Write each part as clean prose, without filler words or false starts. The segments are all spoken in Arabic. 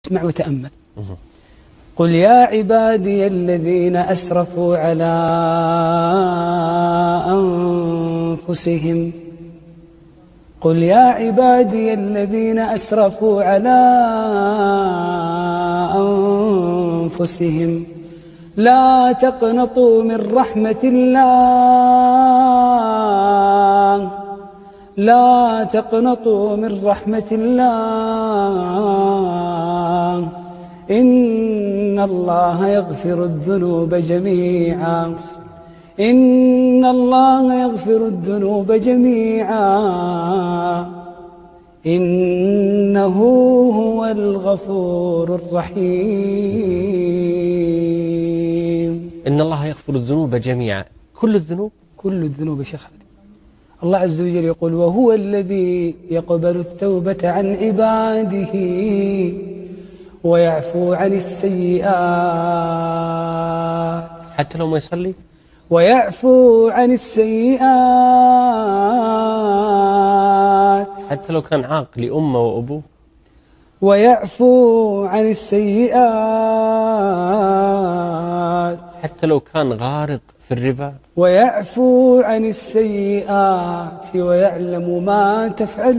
اسمع وتأمل. قل يا عبادي الذين أسرفوا على أنفسهم، قل يا عبادي الذين أسرفوا على أنفسهم لا تقنطوا من رحمة الله، لا تقنطوا من رحمة الله، إن الله يغفر الذنوب جميعا، إن الله يغفر الذنوب جميعا، إنه هو الغفور الرحيم. إن الله يغفر الذنوب جميعا، كل الذنوب؟ كل الذنوب يا شيخ علي. الله عز وجل يقول وهو الذي يقبل التوبة عن عباده ويعفو عن السيئات. حتى لو ما يصلي؟ ويعفو عن السيئات. حتى لو كان عاق لأمه وأبوه؟ ويعفو عن السيئات. حتى لو كان غارق في الربا؟ ويعفو عن السيئات ويعلم ما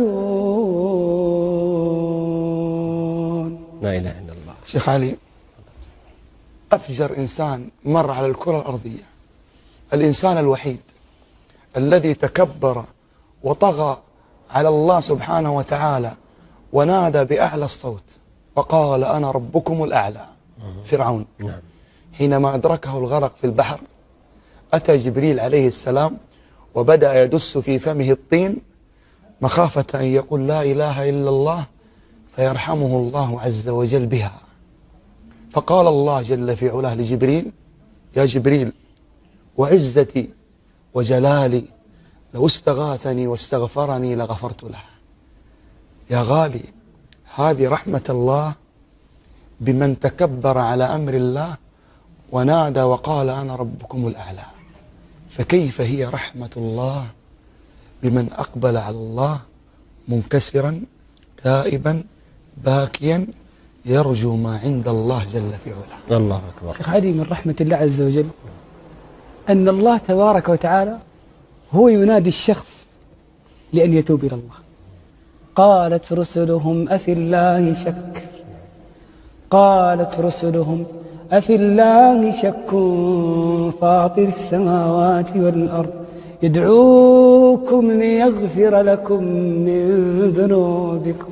تفعلون. لا إله إلا الله. شيخ علي، أفجر إنسان مر على الكرة الأرضية، الإنسان الوحيد الذي تكبر وطغى على الله سبحانه وتعالى ونادى بأعلى الصوت وقال أنا ربكم الأعلى، فرعون. نعم. حينما أدركه الغرق في البحر أتى جبريل عليه السلام وبدأ يدس في فمه الطين مخافة أن يقول لا إله إلا الله فيرحمه الله عز وجل بها. فقال الله جل في علاه لجبريل يا جبريل وعزتي وجلالي لو استغاثني واستغفرني لغفرت له. يا غالي، هذه رحمة الله بمن تكبر على أمر الله ونادى وقال أنا ربكم الأعلى، فكيف هي رحمة الله بمن أقبل على الله منكسرا تائبا باكيا يرجو ما عند الله جل في علاه. الله أكبر. شيخ علي، من رحمة الله عز وجل أن الله تبارك وتعالى هو ينادي الشخص لأن يتوب إلى الله. قالت رسلهم أفي الله شك، قالت رسلهم أفي الله شك فاطر السماوات والأرض يدعوكم ليغفر لكم من ذنوبكم،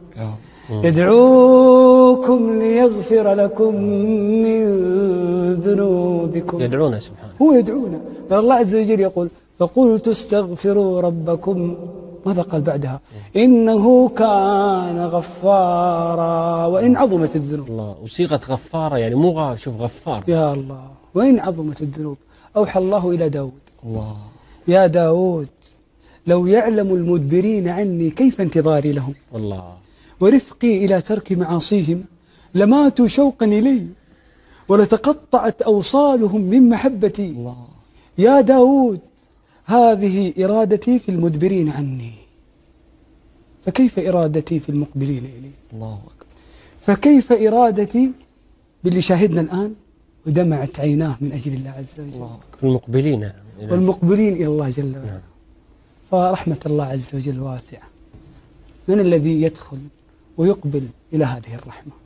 يدعوكم ليغفر لكم من ذنوبكم. يدعونا سبحانه، هو يدعونا. بل الله عز وجل يقول فقلت استغفروا ربكم، ماذا قال بعدها؟ إنه كان غفارا وإن عظمت الذنوب. الله، وصيغة غفارة يعني مو شوف غفار. يا الله، وإن عظمت الذنوب. أوحى الله إلى داود الله يا داود لو يعلم المدبرين عني كيف انتظاري لهم، الله، ورفقي إلى ترك معاصيهم لماتوا شوقا إلي ولتقطعت أوصالهم من محبتي. الله. يا داود هذه إرادتي في المدبرين عني، فكيف إرادتي في المقبلين إلي؟ الله أكبر. فكيف إرادتي باللي شاهدنا الآن ودمعت عيناه من أجل الله عز وجل؟ الله أكبر. المقبلين والمقبلين إلى الله جل وعلا. نعم. فرحمة الله عز وجل واسعة. من الذي يدخل ويقبل إلى هذه الرحمة؟